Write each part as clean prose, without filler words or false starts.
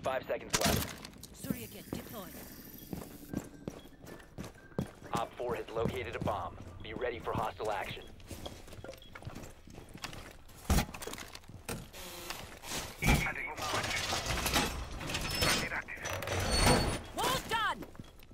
5 seconds left. Surya get deployed. Op 4 has located a bomb. Be ready for hostile action. Wall's done!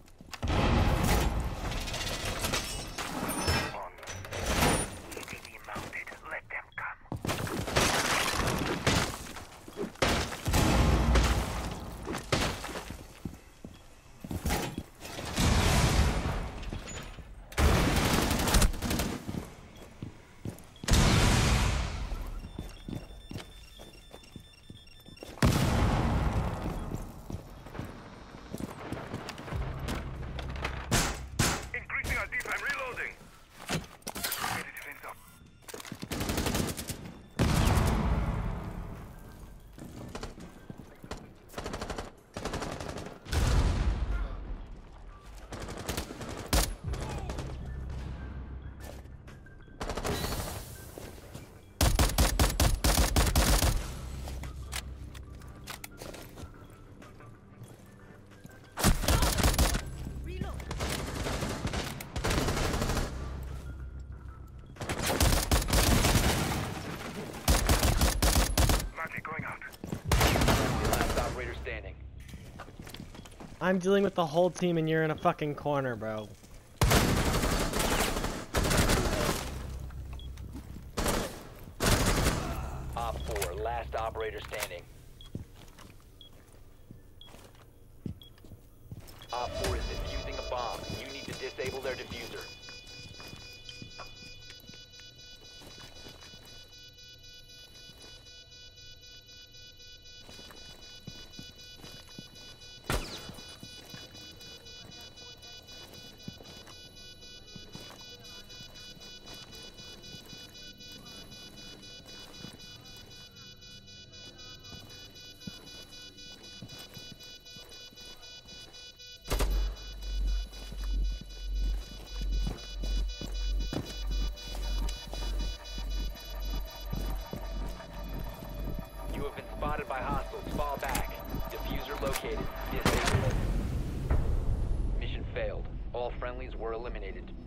I'm reloading. Ready to fence up. I'm dealing with the whole team and you're in a fucking corner, bro. Op 4, last operator standing. Op 4 is defusing a bomb. You need to disable their diffuser. You have been spotted by hostiles. Fall back. Diffuser located. Disable it. Mission failed. All friendlies were eliminated.